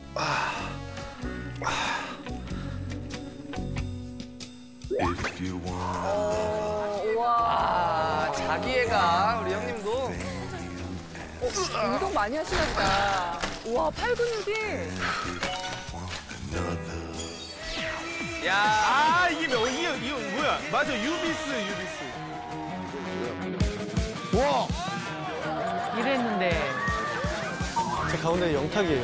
와, 자기애가 우리 형님도. 운동 많이 하시나 보다. 우와, 팔 근육이. 야, 이게 뭐야? 맞아, 유비스. 와! 이랬는데. 제 가운데 영탁이에요.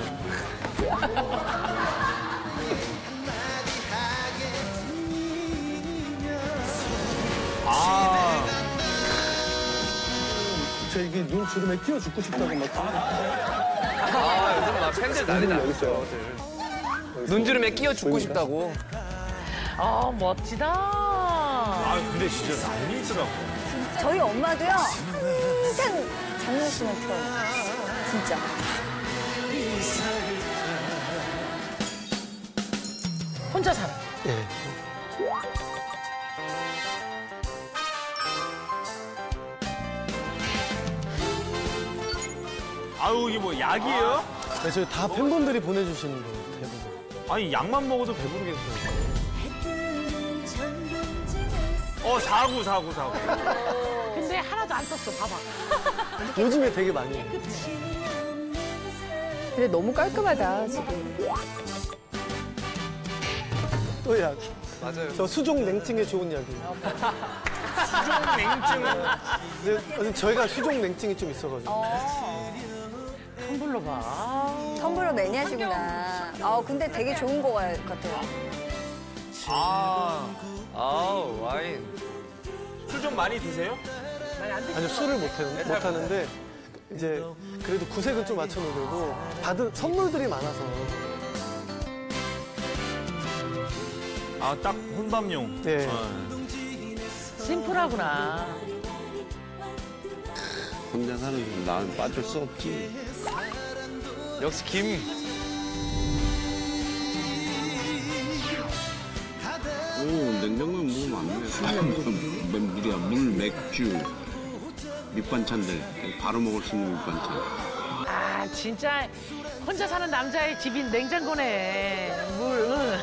저 이게 눈 주름에 끼워 죽고 싶다고 막. 요즘 막 팬들 난리 나고. 눈주름에 끼워 죽고 싶다고. 멋지다. 근데 진짜 난리 있더라고. 저희 엄마도요, 항상 장난치면 틀어요. 진짜. 혼자 살아. 예. 아유, 이게 뭐 약이에요? 네, 저희 다 팬분들이 보내주시는 거예요, 대부분. 아니, 약만 먹어도 배부르겠어요. 사구. 근데 하나도 안 썼어, 봐봐. 요즘에 되게 많이 해요. 근데 너무 깔끔하다, 지금. 또 약. 맞아요. 저 수족 냉증에 좋은 약이에요. 수족 냉증은. 근데 저희가 수족 냉증이 좀 있어가지고. 텀블러 봐. 텀블러 매니아시구나. 근데 되게 좋은 거 같아요. 와인. 술 좀 많이 드세요? 아니요, 술을 못하는데, 이제, 그래도 구색은 좀 맞춰놓으려고, 받은 선물들이 많아서. 딱 혼밥용. 네. 심플하구나. 혼자 사는 나는 빠질 수 없지. 역시 김. 냉장고에 먹으면 안 돼. 물이야, 물, 맥주, 밑반찬들. 바로 먹을 수 있는 밑반찬. 진짜 혼자 사는 남자의 집이 냉장고네. 물, 응.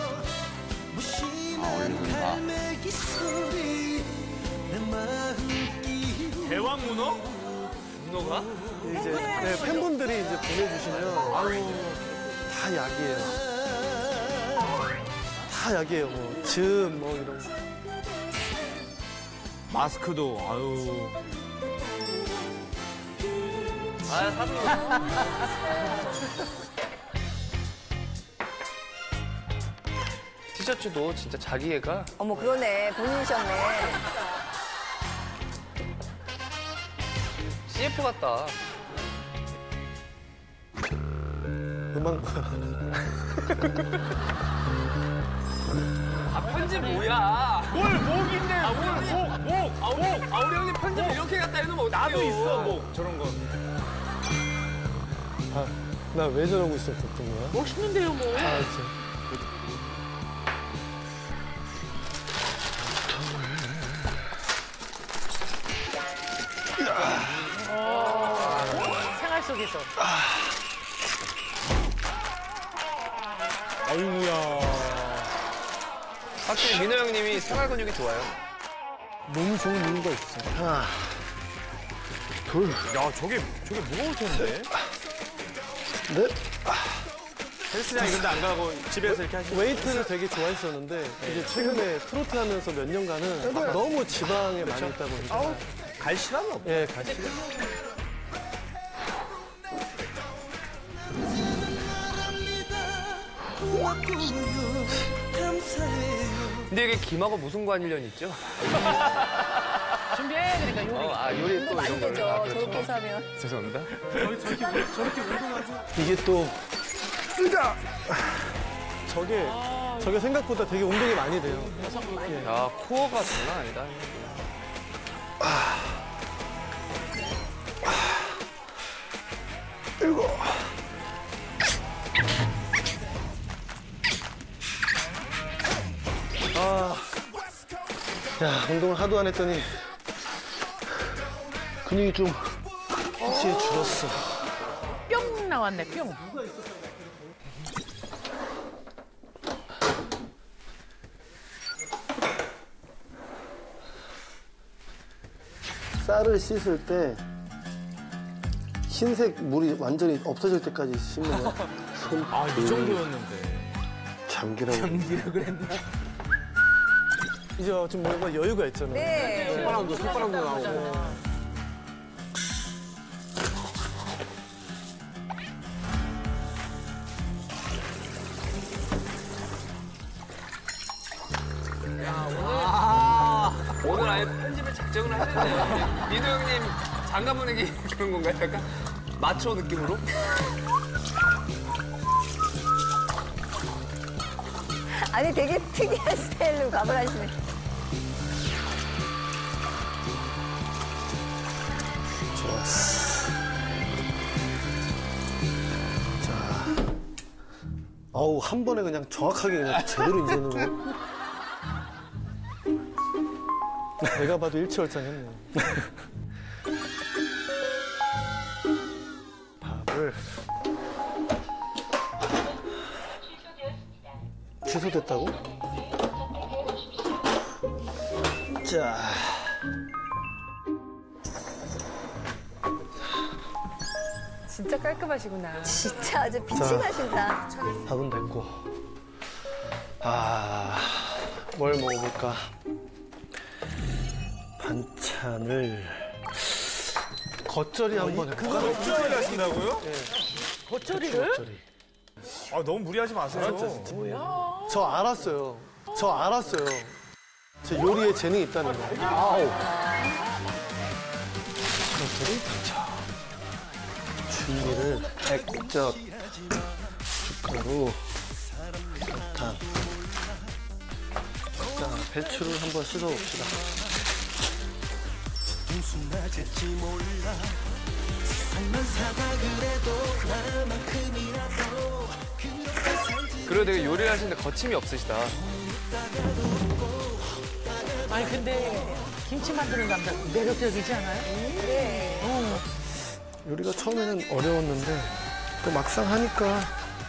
얼른가. 대왕 문어? 문어가? 이제, 네, 팬분들이 이제 보내주시면, 다 약이에요. 다 약이에요. 뭐, 뭐, 이런 거. 마스크도, 사진. 티셔츠도 진짜 자기애가. 어머, 그러네. 본인이셨네. CF 같다. 음악. 편집 뭐야? 목인데, 목. 우리 형님 편집 이렇게 갖다 해놓으면 어떡해요? 나도 있어, 목. 저런 거. 나 왜 저러고 있었던 거야? 멋있는데요, 뭐. 진짜. 생활 속에서. 아이고야. 확실히 민호 형님이 생활 근육이 좋아요. 너무 좋은 이유가 있어. 하나, 둘. 야, 저게 무거울 텐데. 넷. 헬스장 이런 데 안 가고 집에서 이렇게 하시는 웨이트를 되게 좋아했었는데 이제 최근에 트로트 하면서 몇 년간은 너무 지방에 많이 있다 보니까 갈 시간은 없어. 예, 같이. 근데 이게 김하고 무슨 관련이 있죠? 준비해, 그러니까 요리. 요리 운동 또 많이 이런 걸. 되죠. 저렇게 해서 하면. 죄송합니다. 이게 또 뜨자. 저게 생각보다 되게 운동이 많이 돼요. 야, 코어가 장난 아니다. 일곱. 야, 운동을 하도 안 했더니 근육이 좀 확실히 줄었어. 뿅 나왔네, 뿅. 쌀을 씻을 때 흰색 물이 완전히 없어질 때까지 씻는 거야. 아, 이 정도였는데. 잠기라고. 잠기라 그랬나? 이제 좀 뭔가 여유가 있잖아. 네. 손바람도 나오고. 오늘 아예 편집을 작정을 하셨네요. 민호 형님 장가 보내기 그런 건가요? 약간 마초 느낌으로? 아니 되게 특이한 스타일로 가을 하시네. 좋았어. 자, 아우 한 번에 그냥 정확하게 그냥 제대로 이제는 거. 내가 봐도 일치월장했네. 밥을 취소됐다고? 자. 진짜 깔끔하시구나. 진짜 아주 빛이 나신다. 밥은 됐고. 뭘 먹어볼까? 반찬을 겉절이 한번 해볼까? 겉절이 하신다고요? 겉절이를? 겉절이. 아, 너무 무리하지 마세요. 저 알았어요. 제 요리에 재능이 있다는 거. 겉절이 당첨. 준비를 액젓, 숟가루, 설탕. 자, 배추를 한번 씻어봅시다. 그래도 되게 요리를 하시는데 거침이 없으시다. 아니 근데 김치 만드는 남자 매력적이지 않아요? 요리가 처음에는 어려웠는데 또 막상 하니까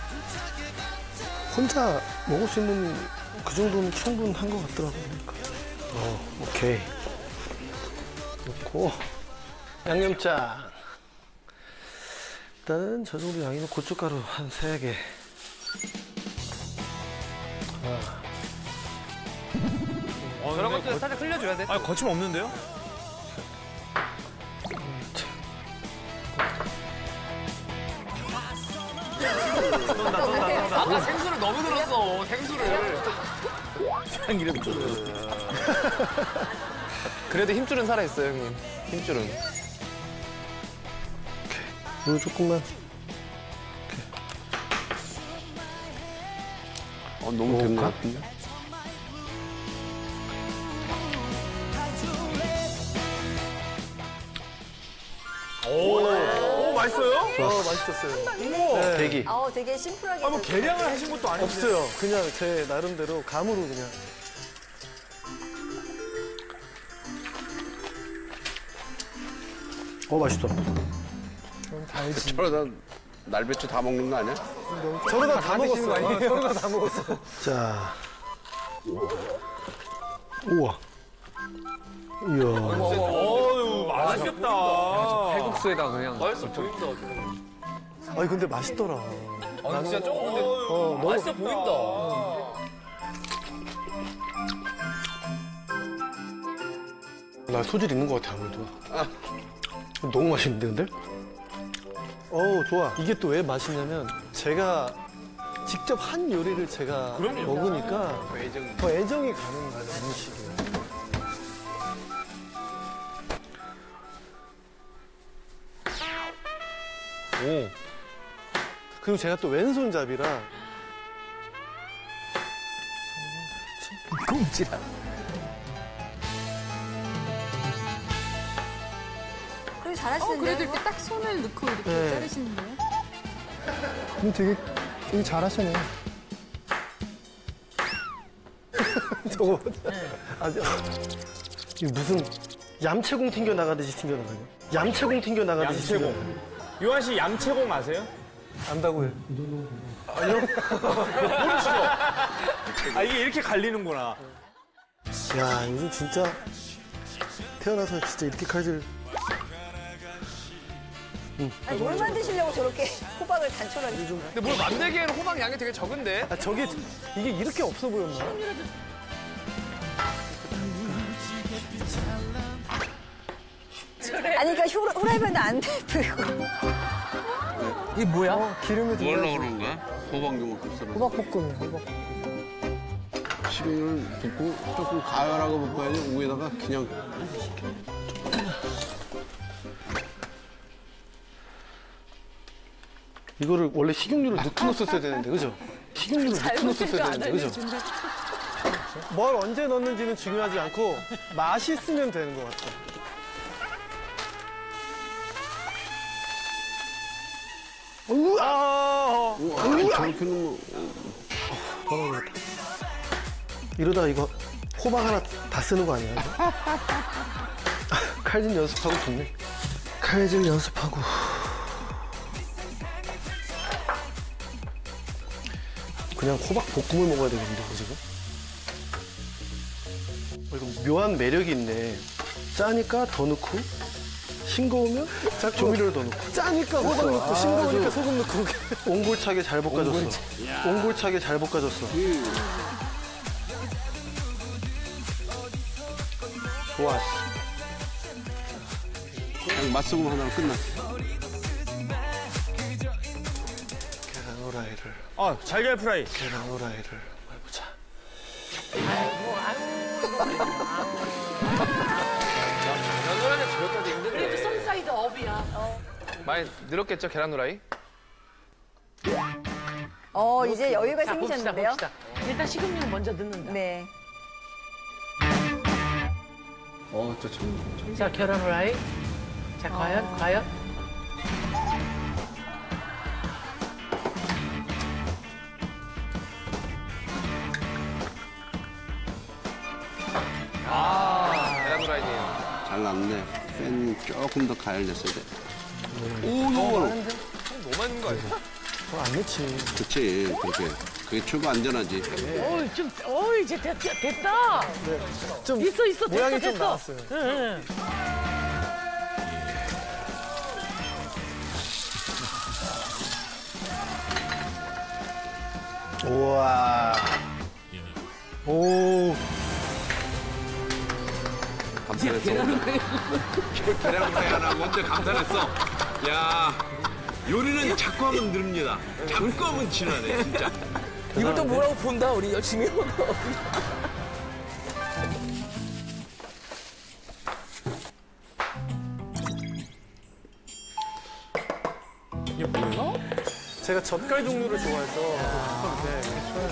혼자 먹을 수 있는 그 정도는 충분한 것 같더라고요. 오케이. 넣고 양념장. 일단은 저 정도 양이면 고춧가루 한 3개. 저런 것도 살짝 흘려줘야 돼. 아, 거침 없는데요? 아까 생수를 너무 들었어. 생수를. 참기름 좀. 그래도 힘줄은 살아있어요, 형님. 힘줄은. 물 조금만. 너무 된 것 같은데? 오, 맛있어요? 맛있었어요. 대기. 되게 심플하게. 뭐 계량을 하신 것도 아닌데. 없어요. 그냥 제 나름대로 감으로 그냥. 맛있다. 저러다 날배추 다 먹는 거 아니야? 저러다 다 먹었어. 저러다 다 먹었어. 자. 우와. 이야. 어유, 맛있겠다. 칼국수에다 그냥. 맛있어 보인다. 아니, 근데 맛있더라. 아니, 진짜 조금 근데 너무 맛있어 보인다. 나 소질 있는 것 같아, 아무래도. 너무 맛있는데, 근데? 좋아. 이게 또 왜 맛있냐면, 제가 직접 한 요리를 제가 먹으니까 더 애정이 가는 거야, 음식에. 그리고 제가 또 왼손잡이라. 꽁지라. 그리고 잘하시는데. 그래도 이렇게 딱 손을 넣고 이렇게 네. 자르시는데요? 되게 잘하시네. 저거. 이거 무슨 얌체공 튕겨 나가듯이 튕겨 나가네. 얌체공 튕겨 나가듯이 튕겨 나가네. 얌체공. 요한 씨 얌체공 아세요? 안다고요. 아, 이게 이렇게 갈리는구나. 야, 이거 진짜 태어나서 진짜 이렇게 칼질 아니, 뭘 만드시려고 저렇게 호박을 단촐하게. 근데 뭘 만들기에는 호박 양이 되게 적은데? 아, 저게 이게 이렇게 없어 보였나? 아니, 그러니까 후라이팬도 안 데피고. 이게 뭐야? 기름에 뭘로 들어가서 그런 거야? 호박 요만큼 썰어. 호박볶음이야, 호박. 식용유를 붓고 조금 가열하고 볶아야지 위에다가 그냥 이거를 원래 식용유를 넣고 넣었어야 되는데, 그죠? 식용유를 넣고 넣었어야 되는데, 그죠? 뭘 언제 넣는지는 중요하지 않고 맛있으면 되는 것 같아. 우와! 저렇게 넣으면 걸어보겠다. 이러다 이거 호박 하나 다 쓰는 거 아니야? 칼질 연습하고 좋네. 칼질 연습하고. 그냥 호박 볶음을 먹어야 되겠는데, 이거 지금? 이거 묘한 매력이 있네. 짜니까 더 넣고, 싱거우면 조미료를 더 넣고. 짜니까 호박 넣고, 싱거우니까 소금 넣고. 옹골차게 잘 볶아줬어. 옹골차게 잘 볶아줬어. 좋았어. 그냥 맛소금 하나로 끝났어. 계란 후라이를, 아, 달걀 프라이. 계란 후라이를 해보자. 계란후라이는 저렇게까지 힘든데. 그래도 썸사이드 업이야. 많이 늘었겠죠, 계란 후라이? 이제 여유가 자, 봅시다, 생기셨는데요? 봅시다. 일단 식음료 먼저 넣는다. 네. 자, 계란 후라이. 자, 과연? 계란 후라이네요. 잘 났네. 팬 조금 더 가열됐어야 돼. 오, 이거 너무 많은 거 아니야? 안 넣지. 그치, 그렇게. 그게 최고 안전하지. 이제 됐다. 좀 있어, 모양이 됐어. 좀 나왔어요. 응. 우와. 오. 감탄했어. 계란 후라이 하나 먼저 감탄했어. 야, 요리는 자꾸 하면 늘립니다. 자꾸 하면 진하네, 진짜. 이걸 또 뭐라고 본다, 우리 열심히 해서. 제가 젓갈 종류를 좋아해서. 네,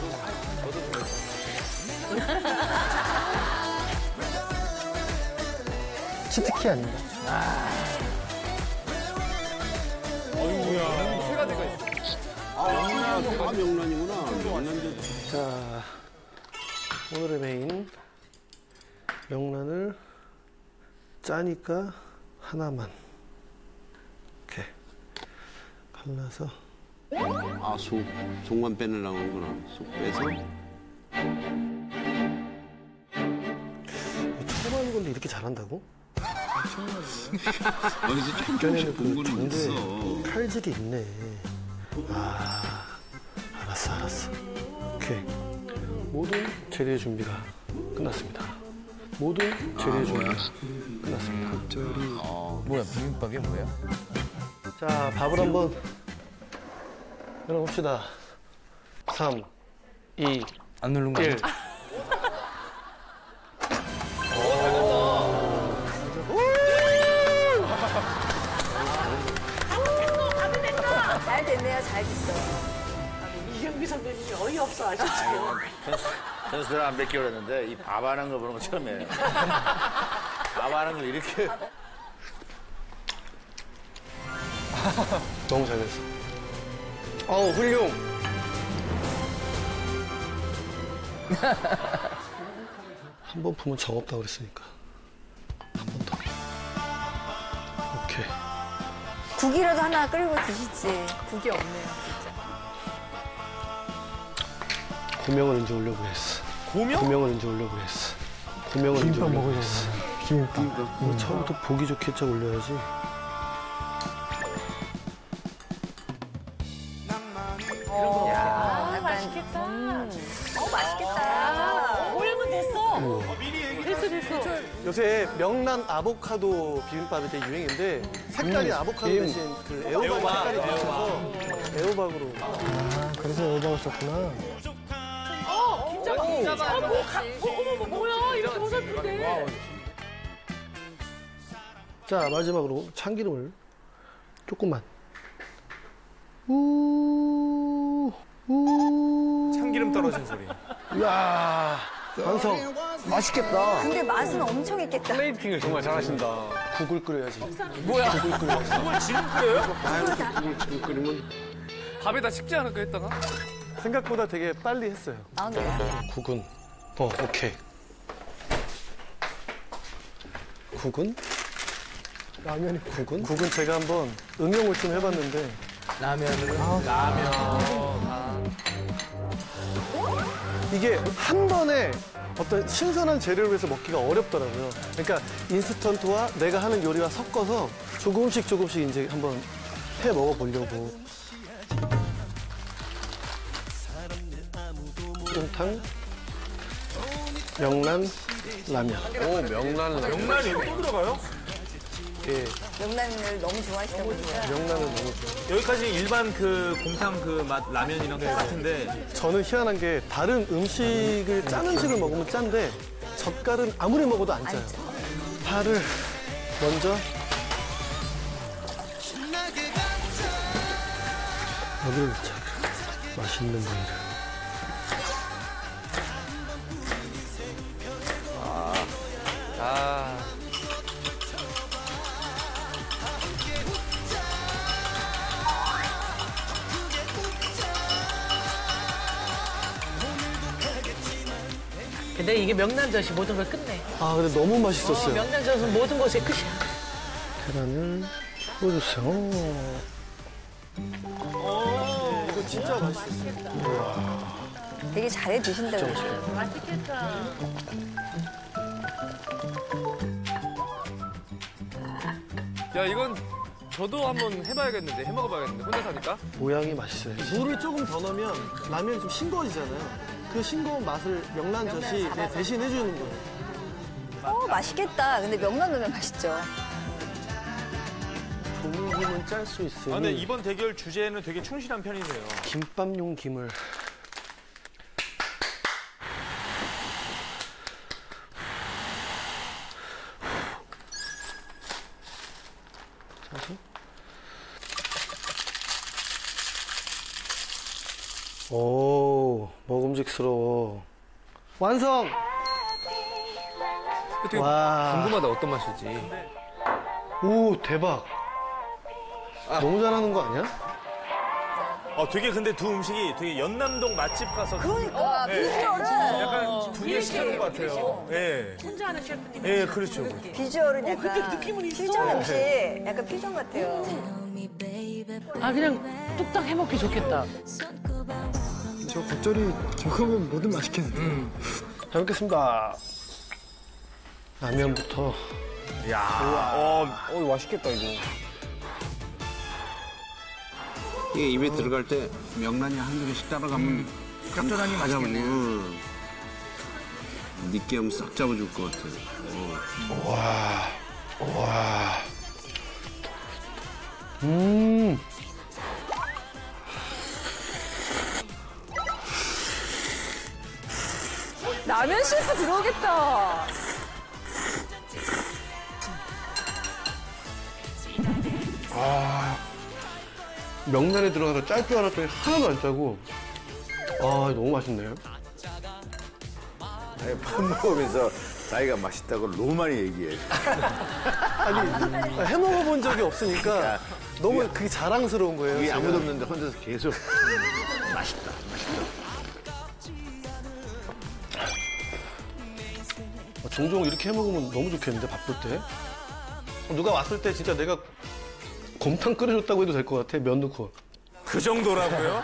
치트키 아닌가? 명란이구나. 명란도. 자, 오늘의 메인. 명란을 짜니까 하나만. 이렇게 갈라서. 아, 속만 빼내려고 하는구나. 속 빼서. 처음 하는 건데 이렇게 잘한다고? 어디서 조금씩 본 거는 있어. 칼질이 있네. 아, 알았어. 오케이. 모든 재료의 준비가 끝났습니다. 모든 재료의 준비가 끝났습니다. 뭐야, 비빔밥이 뭐야? 자, 밥을 한번 열어봅시다. 3, 2, 안 누른 거 1. 잘 됐네요, 잘 됐어. 이경규 선배님이 어이없어 아주 지금. 선수들은 안 뵙기 그랬는데 이 밥하는 거 보는 거 처음이에요. 밥하는 걸 이렇게. 너무 잘 됐어. 어우, 훌륭. 한 번 품은 정 없다고 그랬으니까. 한 번 더. 오케이. 국이라도 하나 끓이고 드시지. 국이 없네요, 진짜. 고명을 이제 올려고 했어. 고명을 이제 올려고 했어. 고명을 이제 올려고 했어. 비빔밥. 이거 처음부터 보기 좋게 쫙 올려야지. 이런 거. 아, 맛있겠다. 맛있겠다. 모양은 됐어. 됐어. 요새 명란 아보카도 비빔밥이 되게 유행인데 색깔이 아보카도 대신 그 애호박 색깔이 되어서 애호박으로. 그래서 애호박을 썼구나. 어머, 뭐야? 이렇게 보살픈데. 자, 마지막으로 참기름을 조금만. 우. 참기름 떨어진 소리. 이야, 완성. 맛있겠다. 근데 맛은 엄청 있겠다. 플레이팅을 정말 잘하신다. 국을 끓여야지. 뭐야? 그걸 지금 끓여요? 국을 지금 끓이면 밥에다 식지 않을까 했다가? 생각보다 되게 빨리 했어요. 아, 네. 국은 오케이. 국은 라면이 국은 제가 한번 응용을 좀 해봤는데 이게 한 번에 어떤 신선한 재료를 해서 먹기가 어렵더라고요. 그러니까 인스턴트와 내가 하는 요리와 섞어서 조금씩 이제 한번 해 먹어보려고. 탕 명란 라면. 오, 명란. 명란이 또 들어가요? 예, 명란을 너무 좋아하시다 보니까. 명란은 너무 좋아요. 여기까지 일반 그 곰탕 그 맛 라면이랑 똑같은데 저는 희한한 게 다른 음식을 짠 음식을 먹으면 짠데 젓갈은 아무리 먹어도 안 짜요. 파를 먼저 여기를 넣자. 맛있는 부위를. 아. 근데 이게 명란젓이 모든 걸 끝내. 아, 근데 너무 맛있었어요. 명란젓은 모든 것의 끝이야. 계란을 뿌려주세요. 이거 진짜 맛있었어요. 되게 잘해 드신다고. 맛있겠다. 야, 이건 저도 한번 해봐야겠는데, 해먹어봐야겠는데, 혼자 사니까. 모양이 맛있어요. 물을 조금 더 넣으면 라면이 좀 싱거워지잖아요. 그 싱거운 맛을 명란젓이 대신해주는 거예요. 맛있겠다. 근데 명란 넣으면 맛있죠. 조미김은 짤 수 있으니 근데 이번 대결 주제는 되게 충실한 편이네요. 김밥용 김을 짜서 오, 먹음직스러워. 완성! 되게 와. 궁금하다, 어떤 맛일지. 오, 대박. 너무 잘하는 거 아니야? 되게 근데 두 음식이 되게 연남동 맛집 가서 그러니까 비주얼은 약간 분리시키는 것 같아요. 예. 혼자 하는 셰프님. 예, 그렇죠. 비주얼은 약간 느낌은 있어. 퓨전 음식, 약간 퓨전 같아요. 아, 그냥 뚝딱 해먹기 좋겠다. 저 겉절이 저거면 뭐든 맛있겠네. 잘 먹겠습니다. 라면부터. 맛있겠다, 이거. 이게 입에 들어갈 때 명란이 한 그릇씩 따라가면 짭짤하니 맛있겠네. 느끼하면 싹 잡아줄 것 같아. 와. 라면 셰프 들어오겠다. 명란에 들어가서 짤 줄 알았더니 하나도 안 짜고. 아, 너무 맛있네요. 밥 먹으면서 자기가 맛있다고 너무 많이 얘기해. 아니, 해 먹어본 적이 없으니까 너무 그게 자랑스러운 거예요. 이게 제가. 아무도 없는데 혼자서 계속 맛있다. 종종 이렇게 해 먹으면 너무 좋겠는데, 바쁠 때. 누가 왔을 때 진짜 내가 곰탕 끓여줬다고 해도 될 것 같아, 면 넣고. 그 정도라고요?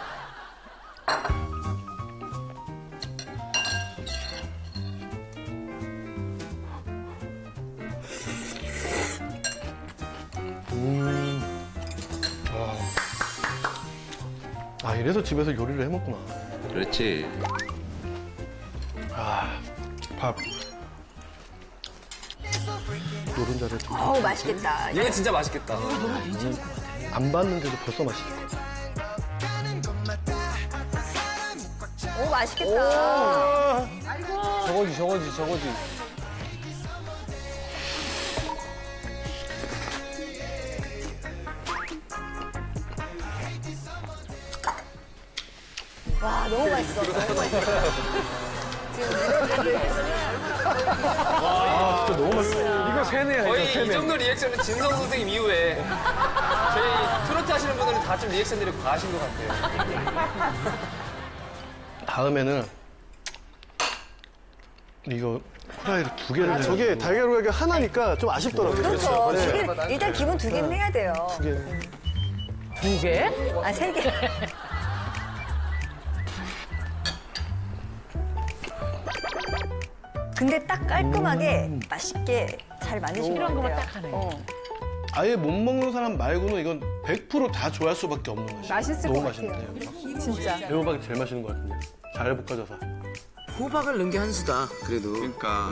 이래서 집에서 요리를 해먹구나. 그렇지. 아, 밥. 노른자를 좀. 어우, 맛있겠다. 이거 진짜 맛있겠다. 안 봤는데도 벌써 맛있을 것 같아. 오, 맛있겠다. 저거지. 와, 너무 맛있어. 너무 맛있어. 아, 진짜 너무 맛있어. 이거 세네야, 거의 이 정도 리액션은 진성 선생님 이후에 저희 트로트 하시는 분들은 다 좀 리액션들이 과하신 것 같아요. 다음에는 이거 후라이를 2개를 해야 저게 달걀 후라이가 하나니까 좀 아쉽더라고요. 그렇죠. 네. 일단 기본 2개는 해야 돼요. 2개. 2개? 아, 3개. 근데 딱 깔끔하게 맛있게 잘 만드신 것 이런 같아요. 거만 딱 하네. 아예 못 먹는 사람 말고는 이건 100% 다 좋아할 수밖에 없는 맛이에요. 맛있을 너무 것 같아요. 맛있는데요. 진짜. 애호박이 제일 맛있는 것 같은데. 잘 볶아져서. 호박을 넣은 게 한 수다. 그래도. 그러니까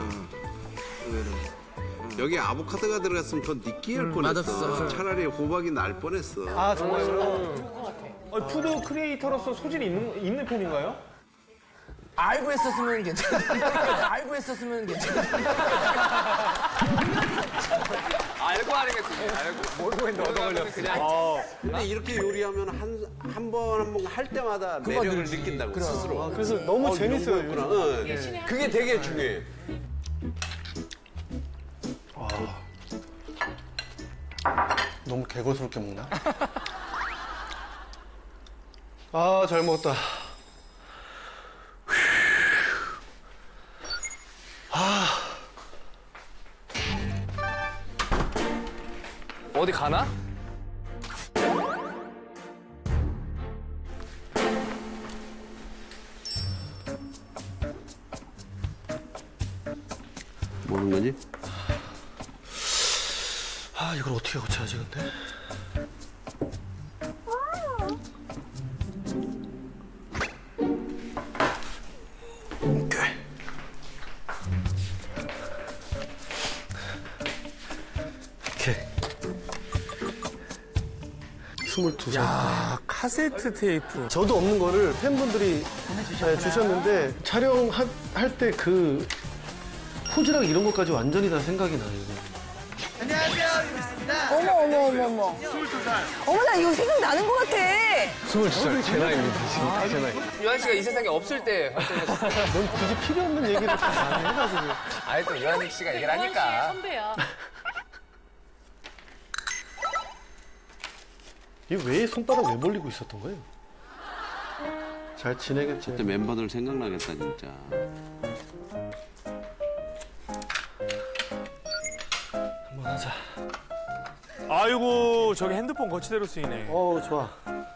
여기 아보카도가 들어갔으면 더 느끼할 뻔했어. 맛없어. 차라리 호박이 날 뻔했어. 아, 정말요? 푸드 크리에이터로서 소질이 있는 편인가요? 알고 했었으면 괜찮아. 알고 했었으면 괜찮아. 알고 하는 게 좋네. 알고. 모르고 했는데 얻어 걸렸어. 그냥 근데 이렇게 요리하면 한 번 할 때마다 매력을 느낀다고 스스로. 그래서 너무 재밌어요. 이런 거였구나. 응. 그게 되게 중요해. 너무 개걸스럽게 먹나? 아, 잘 먹었다. 어디 가나? 뭐 하는 거지? 아, 이걸 어떻게 고쳐야지, 근데? 오케이. 오케이. 22살. 아, 카세트 테이프. 저도 없는 거를 팬분들이 주셨는데 촬영할 때 그 포즈랑 이런 것까지 완전히 다 생각이 나요. 이거. 어머. 어머, 나 이거 생각나는 것 같아. 22살 제 나이입니다, 지금. 제 나이. 유한 씨가 이 세상에 없을 때 활동했어요. 넌 굳이 필요 없는 얘기를 다 많이 해가지고. 아니 또 유한 씨가 얘기를 유한 씨의 하니까. 선배야. 이게 왜 손바닥 왜 벌리고 있었던 거예요? 잘 지내겠지. 그때 멤버들 생각나겠다 진짜. 한번 하자. 아이고, 저기 핸드폰 거치대로 쓰이네. 좋아.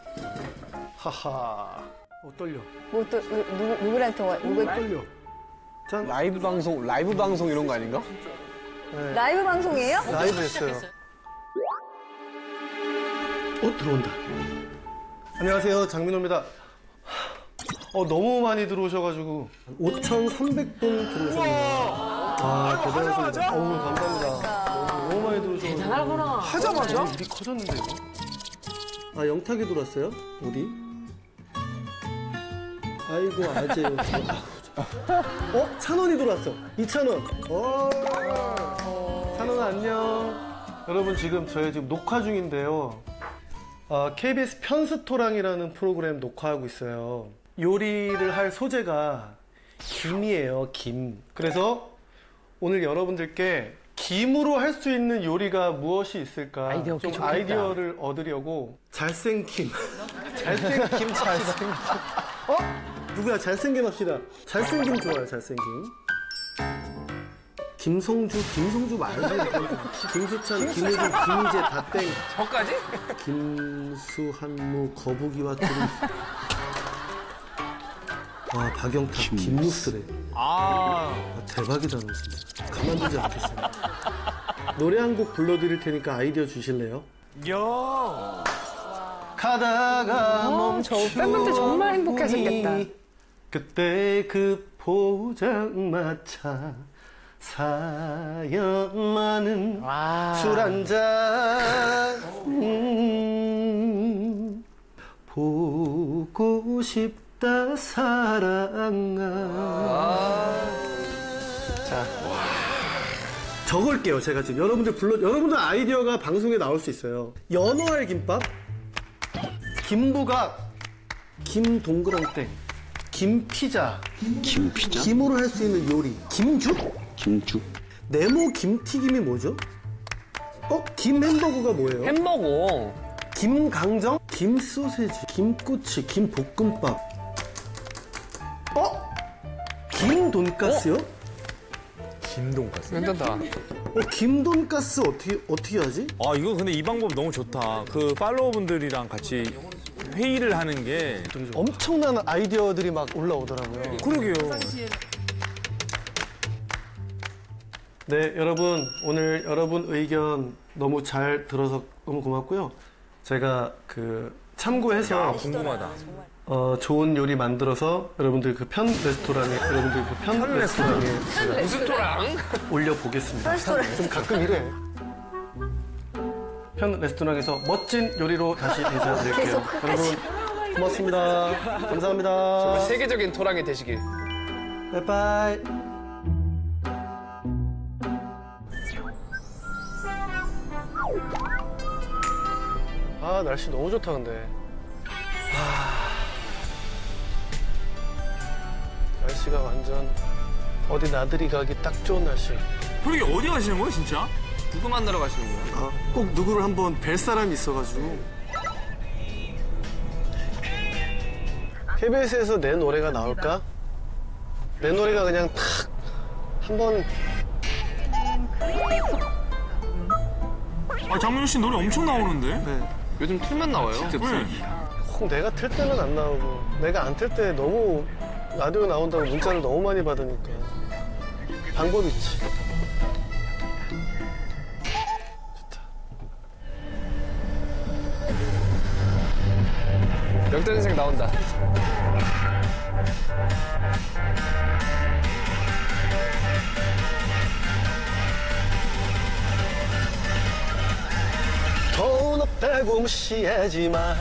하하. 떨려. 뭐 또, 누구랑 통화, 떨려. 짠. 라이브 방송 이런 거 아닌가? 라이브 방송이에요? 라이브 했어요. 들어온다. 안녕하세요, 장민호입니다. 너무 많이 들어오셔가지고 5,300분 들어오셨네요. 대단하십니다. 감사합니다. 너무 많이 들어오셔가지고. 대단하구나. 하자마자? 일이 커졌는데 이거? 영탁이 들어왔어요? 어디? 아이고 아재요. 찬원이 들어왔어. 이찬원. 찬원 안녕. 여러분 지금 저희 지금 녹화 중인데요. KBS 편스토랑이라는 프로그램 녹화하고 있어요. 요리를 할 소재가 김이에요, 김. 그래서 오늘 여러분들께 김으로 할 수 있는 요리가 무엇이 있을까 아이디어 좀 좋겠다. 아이디어를 얻으려고 잘생김. 잘생김 잘생김. 누구야? 잘생김 합시다. 잘생김 좋아요, 잘생김. 김성주 말고 김수찬, 김혜진, 김희재 다 땡. 저까지? 김수한무, 거북이와 두루. 박영탁, 김무스래. 대박이다, 너 진짜. 가만두지 않겠어요. 노래 한 곡 불러드릴 테니까 아이디어 주실래요? 야. 가다가 저 팬분들 정말 행복하셨겠다. 그때 그 포장마차 사연 많은 술 한잔 보고 싶다 사랑아. 자, 적을게요. 제가 지금 여러분들 아이디어가 방송에 나올 수 있어요. 연어알 김밥, 김부각, 김동그랑땡, 김피자, 김으로 할 수 있는 요리, 김죽, 네모 김튀김이 뭐죠? 김햄버거가 뭐예요? 햄버거. 김강정, 김소세지, 김꼬치, 김볶음밥. 김돈가스요? 김돈가스. 괜찮다. 김돈가스 어떻게 하지? 아, 이거 근데 이 방법 너무 좋다. 그 팔로워분들이랑 같이 회의를 하는 게. 엄청난 아이디어들이 막 올라오더라고요. 그러게요. 네, 여러분 오늘 여러분 의견 너무 잘 들어서 너무 고맙고요. 제가 참고해서 궁금하다. 좋은 요리 만들어서 여러분들 그 편 레스토랑에 제가 무슨 토랑? 올려보겠습니다. 좀 가끔 이래. 편 레스토랑에서 멋진 요리로 다시 인사드릴게요. 여러분 고맙습니다. 감사합니다. 정말 세계적인 토랑이 되시길. 바이바이. 날씨 너무 좋다 근데. 날씨가 완전 어디 나들이 가기 딱 좋은 날씨. 그러게 어디 가시는 거예요, 진짜? 누구 만나러 가시는 거예요? 꼭 누구를 한번 뵐 사람이 있어가지고. KBS에서 내 노래가 나올까? 내 노래가 그냥 탁 한번. 장민호 씨 노래 엄청 나오는데? 네. 요즘 틀면 나와요. 혹 내가 틀 때는 안 나오고 내가 안 틀 때 너무 라디오 나온다고 문자를 너무 많이 받으니까 방법이 있지. 좋다. 역전인생 나온다. 돈 없다고 무시하지 마.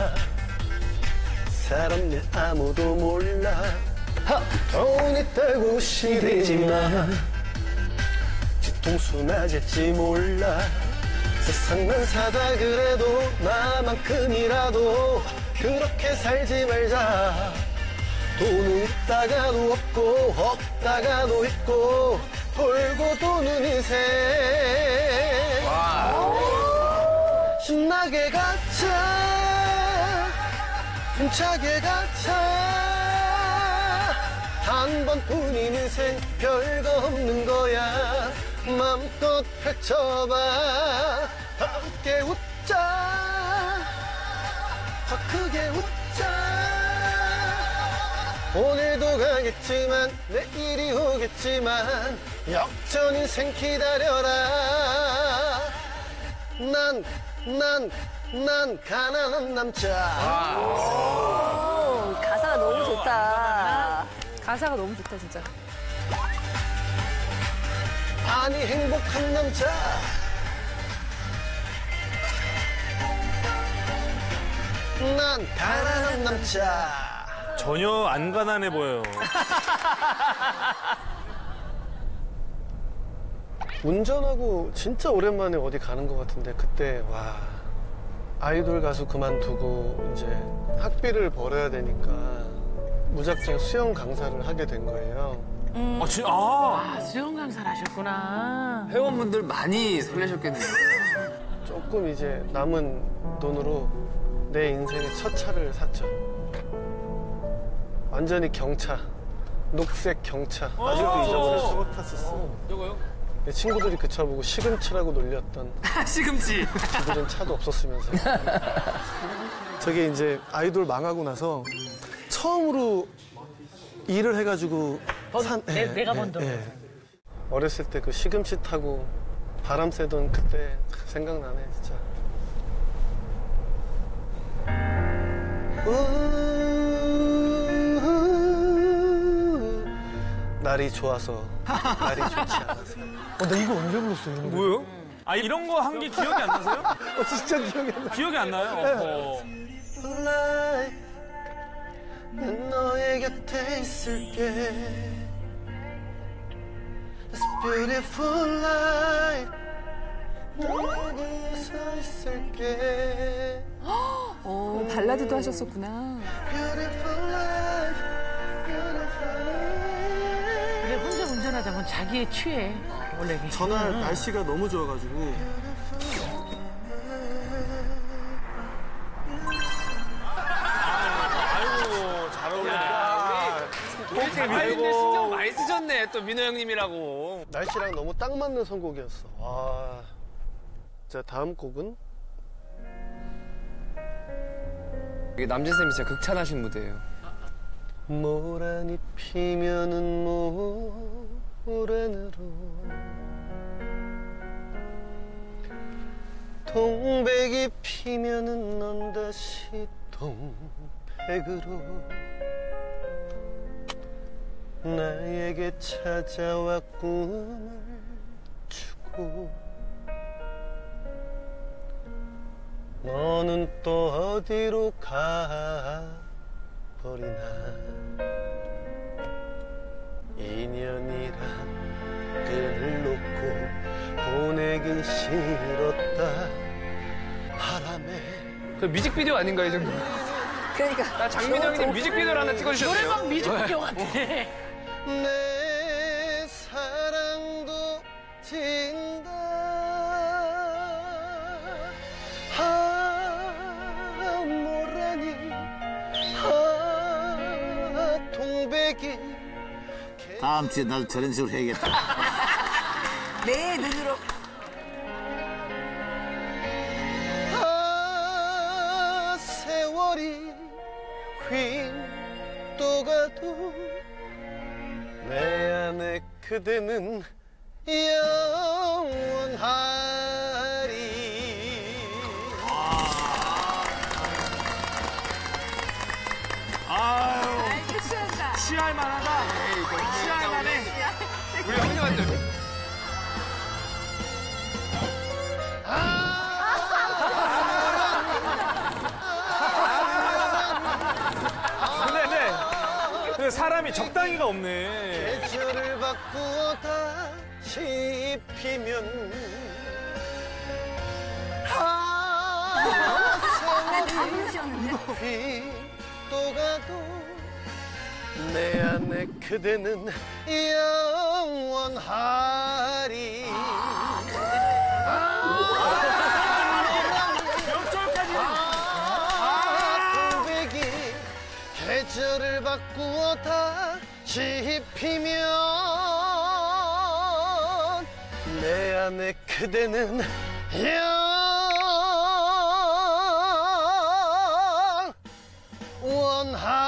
사람 일 아무도 몰라. 돈 있다고 무시되지 마. 뒤통수 맞을지 몰라. 세상만 사다 그래도 나만큼이라도 그렇게 살지 말자. 돈은 있다가도 없고 없다가도 있고 돌고 도는 인생. 신나게 가자. 힘차게 가자. 한 번뿐인 인생 별거 없는 거야. 마음껏 펼쳐봐. 함께 웃자. 더 크게 웃자. 오늘도 가겠지만 내일이 오겠지만 역전 인생 기다려라. 난 가난한 남자. 가사가 너무 좋다. 가사가 너무 좋다, 진짜. 아니 행복한 남자. 난 가난한 남자. 전혀 안 가난해 보여요. 운전하고 진짜 오랜만에 어디 가는 것 같은데 그때 와 아이돌 가수 그만두고 이제 학비를 벌어야 되니까 무작정 수영 강사를 하게 된 거예요. 수영 강사를 하셨구나. 회원분들 많이 설레셨겠네요. 조금 이제 남은 돈으로 내 인생의 첫 차를 샀죠. 완전히 경차, 녹색 경차. 아직도 잊어버렸어. 탔었어. 저거요? 내 친구들이 그 차 보고 시금치라고 놀렸던. 시금치. 그들은 차도 없었으면서. 저게 이제 아이돌 망하고 나서 처음으로 일을 해가지고 내가 번 돈. 어렸을 때 그 시금치 타고 바람 쐬던 그때 생각나네 진짜. 날이 좋아서 날이 좋지 않아서. 나 이거 언제 불렀어? 이런 거? 뭐요? 아 이런 거 한 게 기억이 안 나세요? 진짜 기억이 안 나. 기억이 안 나요? 난 너의 곁에 있을게. It's beautiful light. 너에게 서 있을게. 발라드도 하셨었구나. Beautiful light. Beautiful light. 그래 혼자 운전하다 보면 자기에 취해 원래. 전날 날씨가 너무 좋아가지고 아이고 잘 어울린다. 아이고 신경 많이 쓰셨네 또 민호 형님이라고. 날씨랑 너무 딱 맞는 선곡이었어. 와. 자, 다음 곡은 이게 남진 쌤이 진짜 극찬하신 무대예요. 모란이 피면은 모란으로 동백이 피면은 넌 다시 동백으로 나에게 찾아와 꿈을 주고 너는 또 어디로 가버리나. 인연이란 끈을 놓고 보내긴 싫었다 바람에. 그 뮤직비디오 아닌가요 이 정도? 그러니까. 나 장민호 형님 뮤직비디오를 하나 찍어주셨네요. 노래방 뮤직비디오 같아. 내 사랑도 진다. 모라니 동백이. 다음 주에 나도 저런 식으로 해야겠다. 내 눈으로. 세월이 휙또 가도 내 안에 그대는 영원하리. 아유 취할 만하다. 취할 만해. 우리 형님한테. 근데 사람이 적당히가 없네. 계절을 바꾸어 다시 피면 세월이 또 가도 내 안에 그대는 영원하리. 동백이 계절을 바꾸어 다시 피면 내 안에 그대는 영원하리.